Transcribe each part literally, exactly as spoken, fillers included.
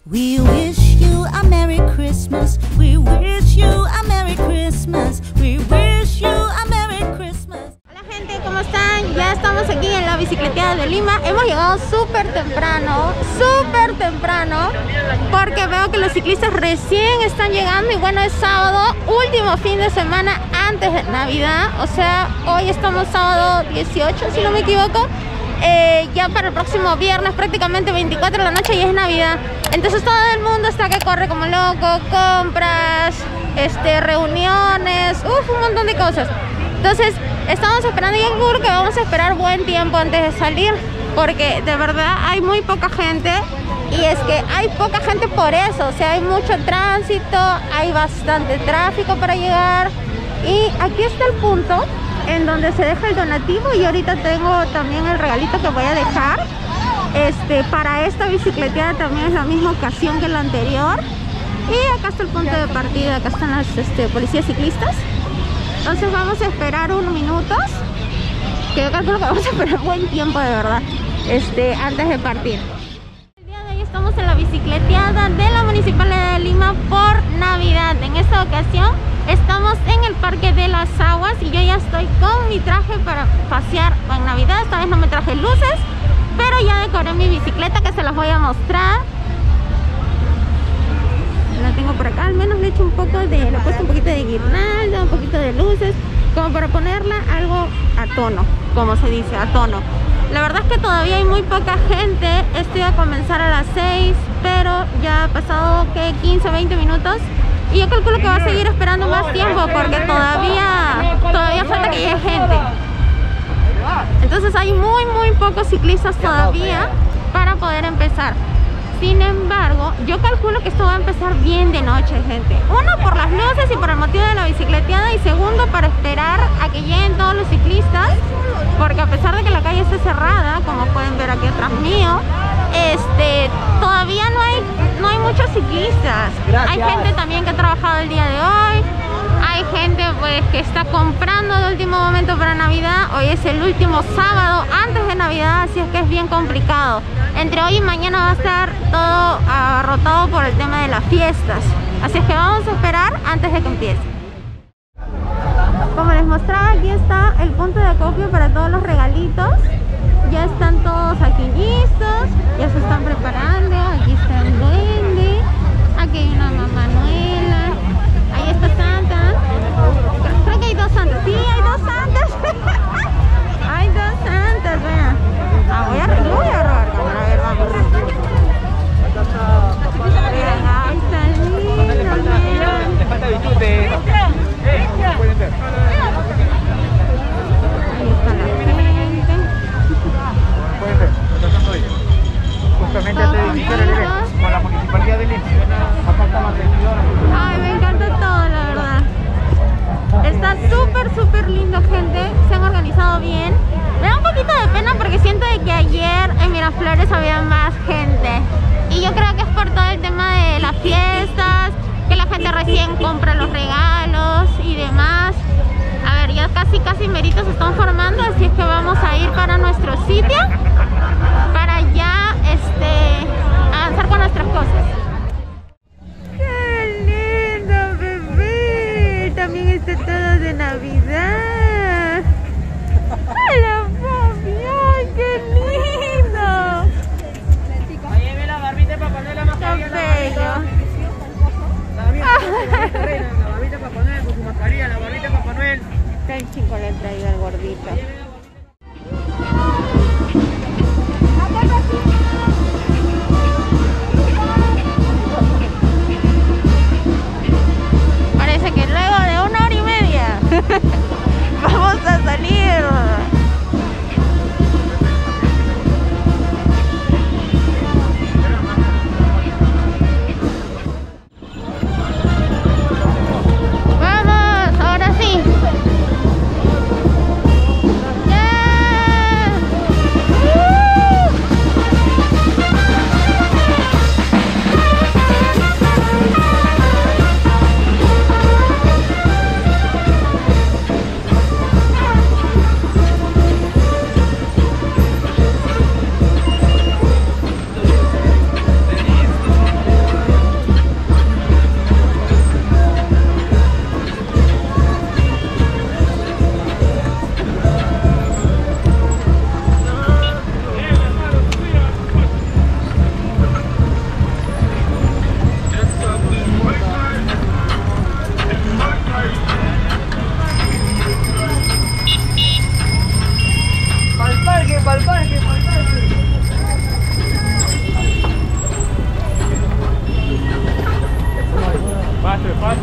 We wish you a Merry Christmas. We wish you a Merry Christmas. We wish you a Merry Christmas. Hola gente, ¿cómo están? Ya estamos aquí en la bicicleteada de Lima. Hemos llegado súper temprano, súper temprano, porque veo que los ciclistas recién están llegando. Y bueno, es sábado, último fin de semana antes de Navidad. O sea, hoy estamos sábado dieciocho, si no me equivoco. Eh, ya para el próximo viernes, prácticamente veinticuatro de la noche, ya es Navidad. Entonces todo el mundo está que corre como loco, compras, este, reuniones, uff, un montón de cosas. Entonces estamos esperando, y seguro que vamos a esperar buen tiempo antes de salir, porque de verdad hay muy poca gente. Y es que hay poca gente por eso, o sea, hay mucho tránsito, hay bastante tráfico para llegar. Y aquí está el punto en donde se deja el donativo, y ahorita tengo también el regalito que voy a dejar. Este, para esta bicicleteada también es la misma ocasión que la anterior. Y acá está el punto de partida, acá están las este, policías ciclistas. Entonces vamos a esperar unos minutos, que yo calculo que vamos a esperar buen tiempo de verdad, este, antes de partir. El día de hoy estamos en la bicicleteada de la Municipalidad de Lima por Navidad. En esta ocasión estamos en el Parque de las Aguas y yo ya estoy con mi traje para pasear en Navidad. Esta vez no me traje luces, pero ya decoré mi bicicleta, que se las voy a mostrar. La tengo por acá, al menos le he hecho un poco de, le he puesto un poquito de guirnalda, un poquito de luces, como para ponerla algo a tono, como se dice, a tono. La verdad es que todavía hay muy poca gente. Esto iba a comenzar a las seis, pero ya ha pasado que quince, veinte minutos. Y yo calculo que va a seguir esperando más tiempo, porque todavía, todavía falta que llegue gente. Entonces hay muy muy pocos ciclistas todavía para poder empezar. Sin embargo, yo calculo que esto va a empezar bien de noche, gente. Uno, por las luces y por el motivo de la bicicleteada. Y segundo, para esperar a que lleguen todos los ciclistas, porque a pesar de que la calle esté cerrada, como pueden ver aquí atrás mío, este, todavía no hay, no hay muchos ciclistas. Gracias. Hay gente también que ha trabajado el día de hoy. Hay gente pues que está comprando de último momento para Navidad. Hoy es el último sábado antes de Navidad, así es que es bien complicado. Entre hoy y mañana va a estar todo abarrotado por el tema de las fiestas. Así es que vamos a esperar antes de que empiece. Como les mostraba, aquí está el punto de acopio para todos los regalitos. Ya están todos aquí listos, ya se están preparando. Aquí está el duende, aquí hay una mamá Noela, ahí está Santa. Creo que hay dos santas, sí, hay dos santas. Hay dos santas, vean. Ah, voy a, yo voy a robar cámara, a ver, vamos. Vean, ahí está lindo, vean. Le falta bisute. Pueden ver. Ahí está la gente. Pueden ver, lo tratando de ellos. Justamente antes de iniciar el evento, con la Municipalidad de Lima. Acá está la atención. Ay, me encanta todo, la verdad. Está súper, súper lindo, gente. Se han organizado bien. Me da un poquito de pena porque siento de que ayer en Miraflores había más gente. Y yo creo que es por todo el tema de las fiestas, que la gente recién compra los regalos y demás. A ver, ya casi, casi meritos se están formando, así es que vamos a ir para nuestro sitio para ya este, avanzar con nuestras cosas. ¡Qué lindo, bebé! También está todo de Navidad. ¡Hola, papi! ¡Ay, qué lindo! Lleve la barbita para poner la mascarilla. ¡Qué bello! La barbita para poner con su mascarilla, la barbita para Noel. Está el chicolete ahí del gordito.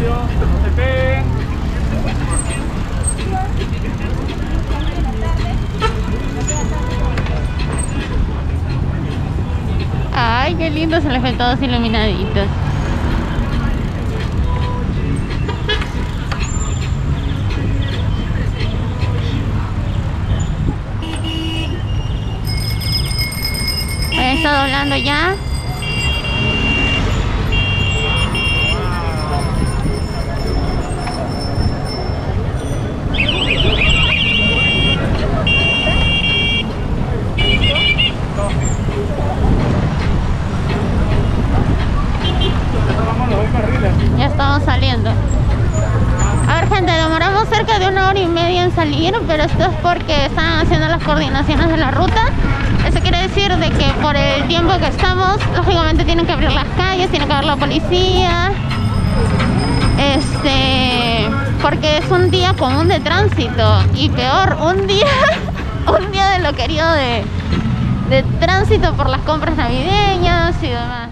despacio, no se peguen. Ay, qué lindo, se les ven todos iluminaditos. Ahí está doblando ya. Ya estamos saliendo. A ver, gente, demoramos cerca de una hora y media en salir, pero esto es porque están haciendo las coordinaciones de la ruta. Eso quiere decir de que por el tiempo que estamos, lógicamente tienen que abrir las calles, tiene que haber la policía. Este, porque es un día común de tránsito y peor, un día, un día de lo querido de, de tránsito por las compras navideñas y demás.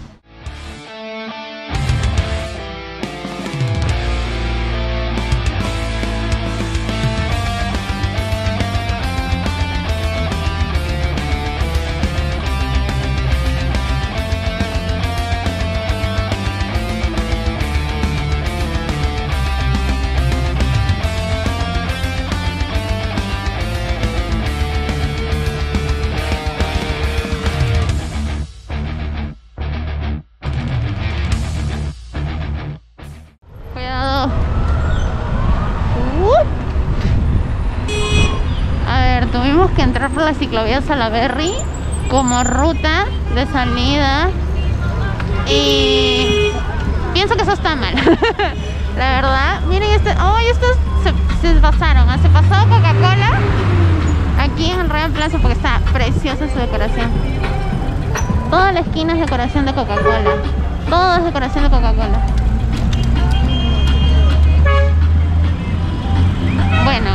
Tuvimos que entrar por la ciclovía Salaberry como ruta de salida y pienso que eso está mal. La verdad, miren este, oh, estos se, se pasaron, se pasó Coca-Cola aquí en el Real Plaza porque está preciosa su decoración. Toda la esquina es decoración de Coca-Cola, todo es decoración de Coca-Cola. Bueno,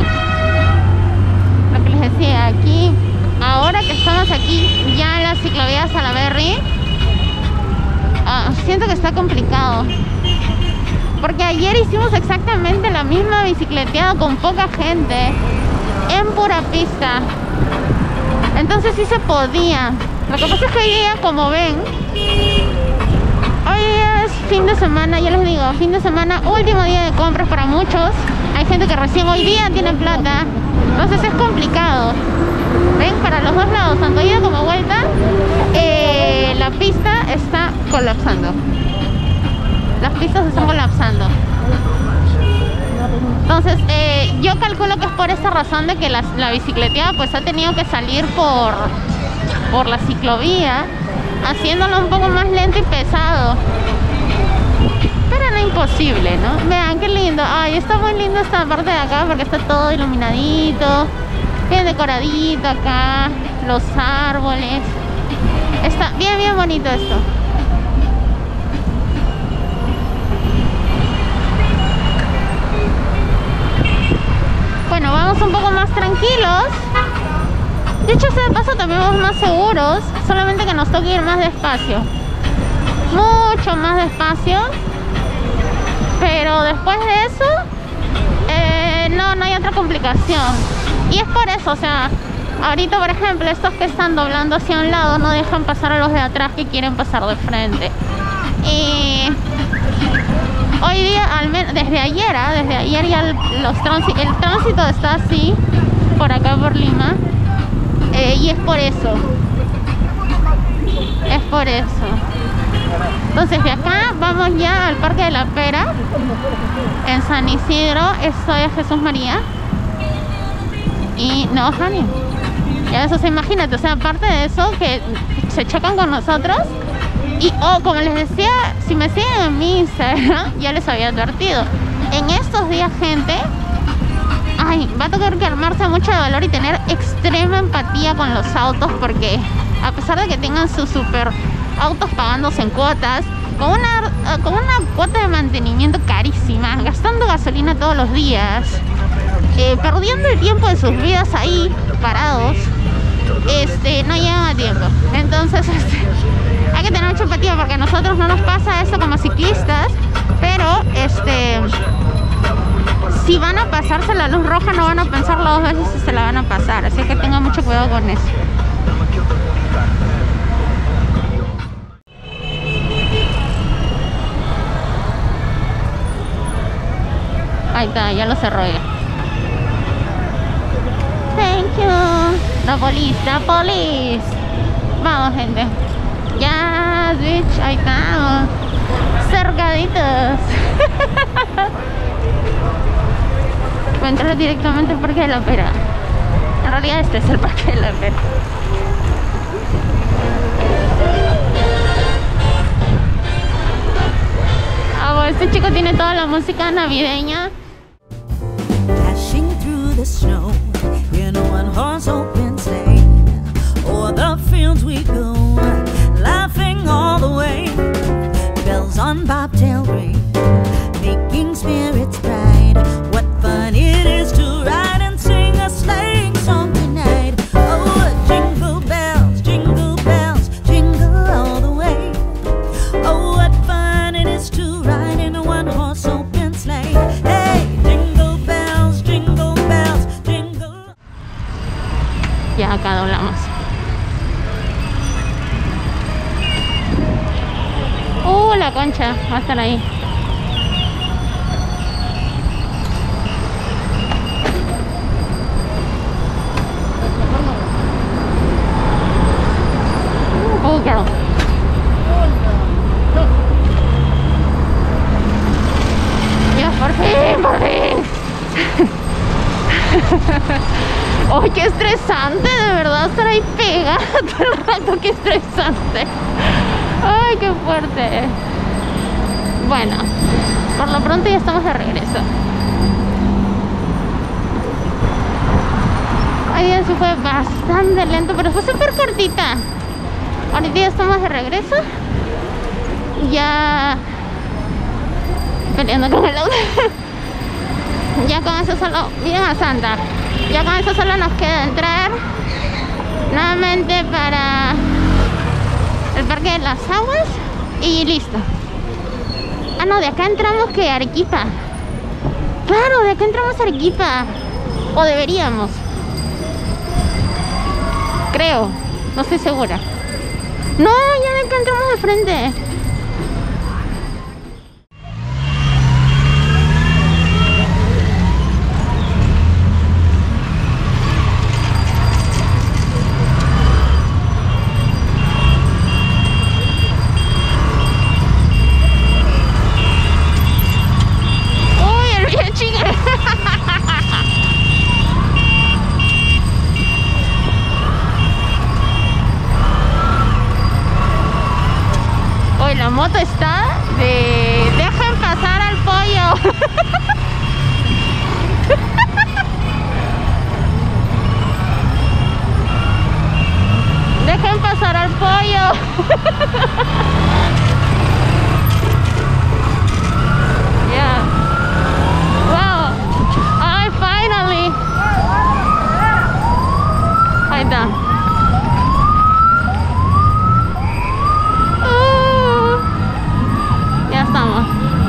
decía, aquí, ahora que estamos aquí ya en la ciclovía Salaberry, uh, siento que está complicado porque ayer hicimos exactamente la misma bicicleteada con poca gente en pura pista, entonces sí se podía. Lo que pasa es que hoy día, como ven, hoy día es fin de semana, ya les digo, fin de semana, último día de compras para muchos. Hay gente que recién hoy día tiene plata, entonces es complicado. Ven, para los dos lados, tanto ida como vuelta, eh, la pista está colapsando. Las pistas están colapsando. Entonces, eh, yo calculo que es por esa razón de que la, la bicicleteada pues ha tenido que salir por, por la ciclovía, haciéndolo un poco más lento y pesado. Pero no imposible, ¿no? Vean qué lindo. Ay, está muy lindo esta parte de acá porque está todo iluminadito, bien decoradito acá, los árboles. Está bien, bien bonito esto. Bueno, vamos un poco más tranquilos. De hecho, este paso también vamos más seguros, solamente que nos toca ir más despacio. Mucho más despacio. Pero después de eso, eh, no, no hay otra complicación. Y es por eso, o sea, ahorita por ejemplo, estos que están doblando hacia un lado no dejan pasar a los de atrás que quieren pasar de frente. Y hoy día, al menos desde ayer, ¿eh? desde ayer ya el, los tránsitos, el tránsito está así, por acá por Lima. Eh, y es por eso. Es por eso. Entonces de acá vamos ya al Parque de la Pera en San Isidro. Esto es Jesús María y no, Jani. Ya eso, se imagínate, o sea, aparte de eso que se chocan con nosotros. Y oh, como les decía, si me siguen en mi Instagram, ya les había advertido, en estos días, gente, ay, va a tocar que armarse mucho de valor y tener extrema empatía con los autos, porque a pesar de que tengan sus super autos pagándose en cuotas, con una, con una cuota de mantenimiento carísima, gastando gasolina todos los días, eh, perdiendo el tiempo de sus vidas ahí, parados, este, no llegan a tiempo. Entonces, este, hay que tener mucha empatía porque a nosotros no nos pasa eso como ciclistas, pero este, si van a pasarse la luz roja, no van a pensarlo dos veces si se la van a pasar. Así que tengan mucho cuidado con eso. Ahí está, ya lo cerró ya. Thank you. La police, la police. Vamos, gente. Ya, bitch, ahí estamos. Cercaditos. Voy a entrar directamente al Parque de la Pera. En realidad este es el Parque de la Pera. Ah, bueno, este chico tiene toda la música navideña. Dashing through the snow in a one-horse open sleigh. O'er the fields we go, laughing all the way. Bells on bobtail ring, making spirits bright. What fun it is to ride and sing a sleighing song tonight. Oh, jingle bells, jingle bells, jingle all the way. Oh, what fun it is to ride in a one-horse open sleigh. Hey, jingle bells, jingle bells, jingle. Ya acá doblamos. Uh, la concha va a estar ahí. Oh, girl. Ya, por fin, por fin. ¡Ay, qué estresante! De verdad, estar ahí pegada todo el rato, qué estresante. ¡Ay, qué fuerte! Bueno, por lo pronto ya estamos de regreso. Hoy día sí fue bastante lento, pero fue súper cortita. Ahorita ya estamos de regreso. Ya peleando con el auto. Ya con eso solo, miren a Santa. Ya con eso solo nos queda entrar nuevamente para el Parque de las Aguas y listo. Ah, no, de acá entramos que Arequipa. Claro, de acá entramos a Arequipa. O deberíamos. Creo, no estoy segura. No, ya de acá entramos de frente. La moto está de... Dejen pasar al pollo. Dejen pasar al pollo. Yeah. Wow. I finally. Ahí está. Estamos.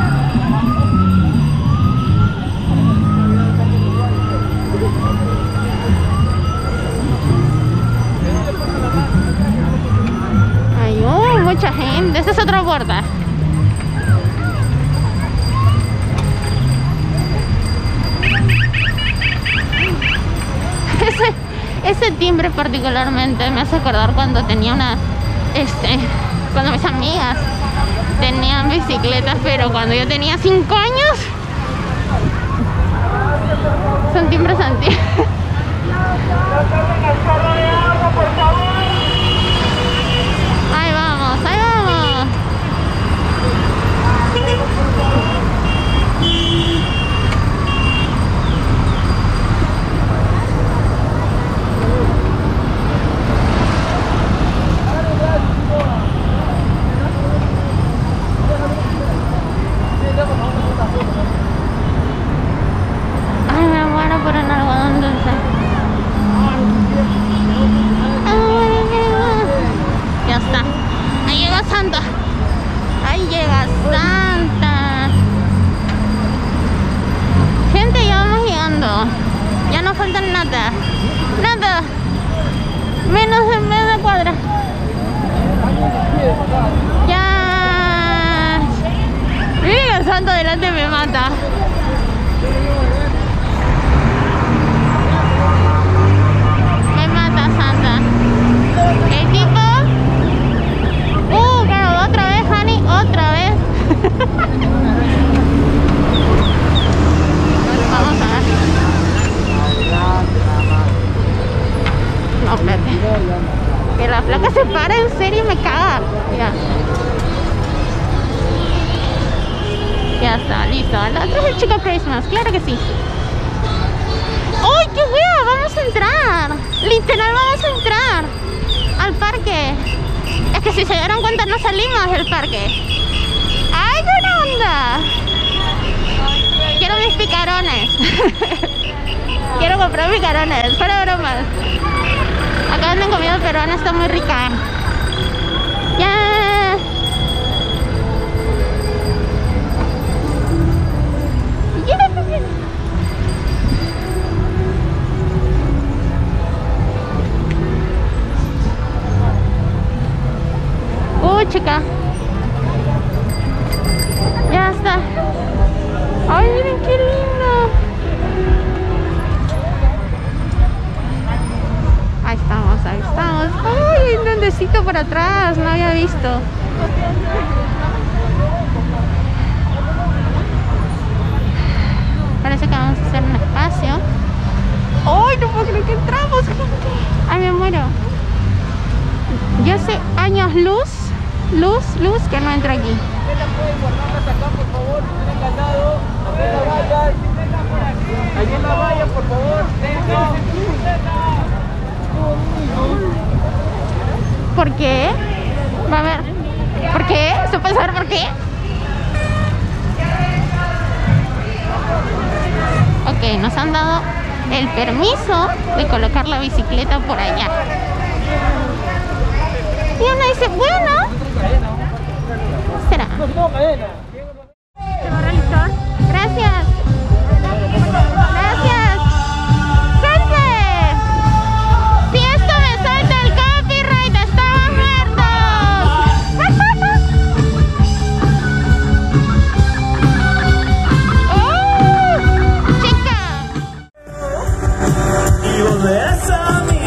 Ay, oh, mucha gente. Esta es otra puerta. Ese, ese timbre particularmente me hace acordar cuando tenía una, este, cuando mis amigas tenían bicicletas, pero cuando yo tenía cinco años. Son timbres antiguos. Ahí vamos, ahí vamos. Ay, me muero por un algodón dulce. Ah. falta nada. Nada. Menos de media cuadra. Ya. Miren el santo delante me mata. Me mata Santa. El tipo. Uh, claro, otra vez, Honey, otra vez. Vamos a ver. No, espérate. Que la placa se para en serio y me caga. Ya. Ya está, listo. La otra es el Chico Christmas, claro que sí. ¡Ay, qué wea! Vamos a entrar. Literal, vamos a entrar al parque. Es que si se dieron cuenta no salimos del parque. ¡Ay, buena onda! Quiero mis picarones. Quiero comprar picarones, fuera bromas. Acá venden comida peruana, está muy rica. Ya. Uh, chica. Ya está. Ay, miren qué lindo. Ahí estamos, ahí estamos. Ay, hay un duendecito por atrás, no había visto. Parece que vamos a hacer un espacio. Ay, no puedo creer que entramos, gente. Ay, me muero. Yo hace años luz, luz, luz que no entra aquí. Allí en la valla, por favor. ¿Por qué? Va a ver. ¿Por qué? ¿Se puede saber por qué? Ok, nos han dado el permiso de colocar la bicicleta por allá. Y uno dice, bueno, será. Gracias. Gracias. ¡Gente! Si esto me salta el copyright, estamos muertos. ¡Oh! ¡Chica! Y volverás a mí.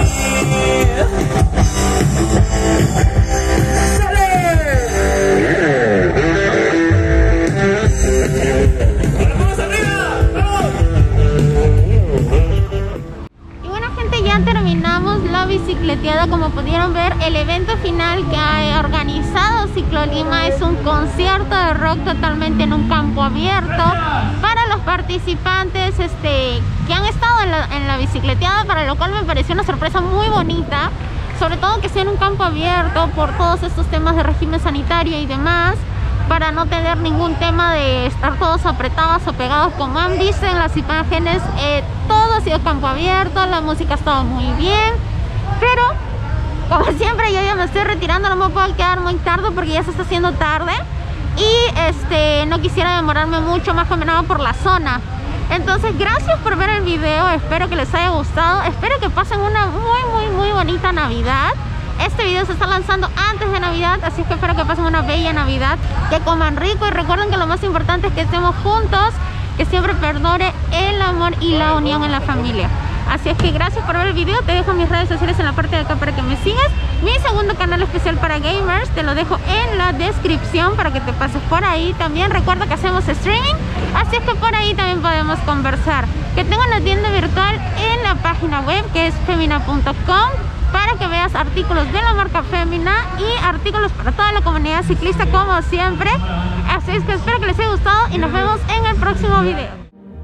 Bicicleteada, como pudieron ver, el evento final que ha organizado Ciclolima es un concierto de rock totalmente en un campo abierto para los participantes este, que han estado en la, en la bicicleteada, para lo cual me pareció una sorpresa muy bonita, sobre todo que sea en un campo abierto por todos estos temas de régimen sanitario y demás, para no tener ningún tema de estar todos apretados o pegados. Como han visto en las imágenes, eh, todo ha sido campo abierto, la música ha estado muy bien. Pero, como siempre, yo ya me estoy retirando, no me puedo quedar muy tarde porque ya se está haciendo tarde. Y este, no quisiera demorarme mucho, más que nada por la zona. Entonces, gracias por ver el video, espero que les haya gustado. Espero que pasen una muy, muy, muy bonita Navidad. Este video se está lanzando antes de Navidad, así que espero que pasen una bella Navidad. Que coman rico y recuerden que lo más importante es que estemos juntos, que siempre perdure el amor y la unión en la familia. Así es que gracias por ver el video, te dejo mis redes sociales en la parte de acá para que me sigas. Mi segundo canal especial para gamers te lo dejo en la descripción para que te pases por ahí. También recuerda que hacemos streaming, así es que por ahí también podemos conversar. Que tengo una tienda virtual en la página web que es femina punto com para que veas artículos de la marca Femina y artículos para toda la comunidad ciclista como siempre. Así es que espero que les haya gustado y nos vemos en el próximo video.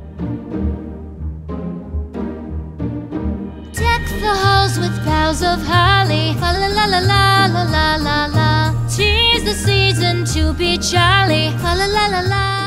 The halls with boughs of holly, la la la la la la la la la. 'Tis the season to be jolly, la la la la la.